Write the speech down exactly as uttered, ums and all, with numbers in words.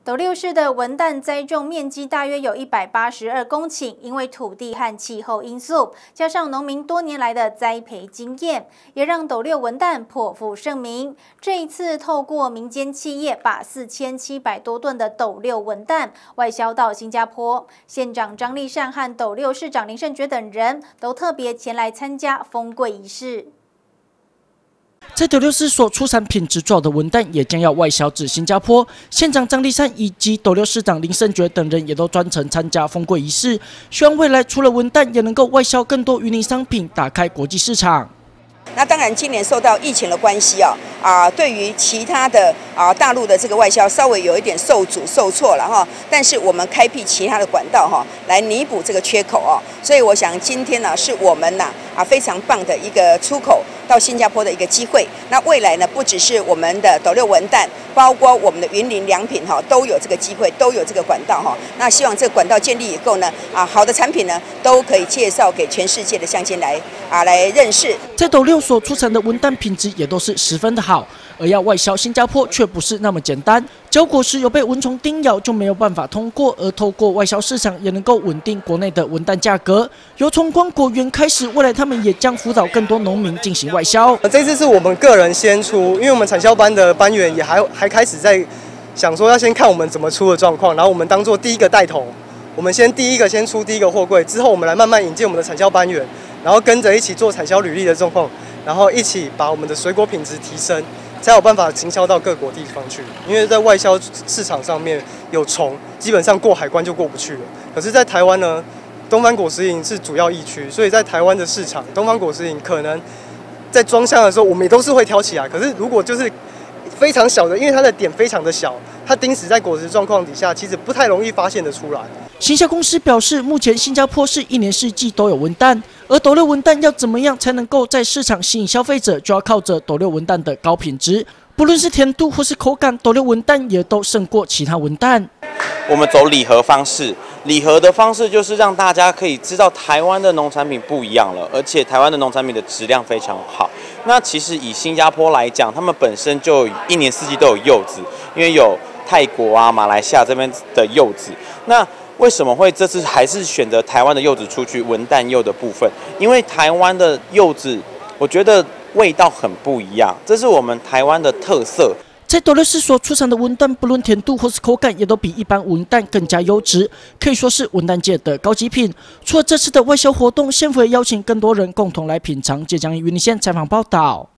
斗六市的文旦栽种面积大约有一百八十二公顷，因为土地和气候因素，加上农民多年来的栽培经验，也让斗六文旦颇负盛名。这一次，透过民间企业把四千七百多吨的斗六文旦外销到新加坡，县长张丽善和斗六市长林胜觉等人都特别前来参加封柜仪式。 在斗六市所出产品质最好的文旦也将要外销至新加坡。县长张丽善以及斗六市长林胜觉等人也都专程参加封柜仪式，希望未来除了文旦，也能够外销更多渔林商品，打开国际市场。 那当然，今年受到疫情的关系啊，啊，对于其他的啊大陆的这个外销稍微有一点受阻受挫了哈，但是我们开辟其他的管道哈，来弥补这个缺口哦。所以我想今天呢，是我们呐啊非常棒的一个出口到新加坡的一个机会。那未来呢，不只是我们的斗六文旦，包括我们的云林良品哈，都有这个机会，都有这个管道哈。那希望这个管道建立以后呢，啊好的产品呢，都可以介绍给全世界的乡亲来啊来认识。 在斗六 所出产的文旦品质也都是十分的好，而要外销新加坡却不是那么简单。交果时有被蚊虫叮咬就没有办法通过，而透过外销市场也能够稳定国内的文旦价格。由从光果园开始，未来他们也将辅导更多农民进行外销。 这次是我们个人先出，因为我们产销班的班员也还还开始在想说要先看我们怎么出的状况，然后我们当做第一个带头，我们先第一个先出第一个货柜，之后我们来慢慢引进我们的产销班员，然后跟着一起做产销履历的状况。 然后一起把我们的水果品质提升，才有办法行销到各国地方去。因为在外销市场上面有虫，基本上过海关就过不去了。可是，在台湾呢，东方果实营是主要疫区，所以在台湾的市场，东方果实营可能在装箱的时候，我们也都是会挑起来。可是如果就是非常小的，因为它的点非常的小，它钉死在果实状况底下，其实不太容易发现得出来。 行销公司表示，目前新加坡是一年四季都有文旦，而斗六文旦要怎么样才能够在市场吸引消费者，就要靠着斗六文旦的高品质，不论是甜度或是口感，斗六文旦也都胜过其他文旦。 我们走礼盒方式，礼盒的方式就是让大家可以知道台湾的农产品不一样了，而且台湾的农产品的质量非常好。那其实以新加坡来讲，他们本身就一年四季都有柚子，因为有泰国啊、马来西亚这边的柚子，那 为什么会这次还是选择台湾的柚子出去文旦柚的部分？因为台湾的柚子，我觉得味道很不一样，这是我们台湾的特色。 在斗六市所出产的文旦，不论甜度或是口感，也都比一般文旦更加优质，可以说是文旦界的高级品。除了这次的外销活动，县府也邀请更多人共同来品尝。浙江云林县采访报道。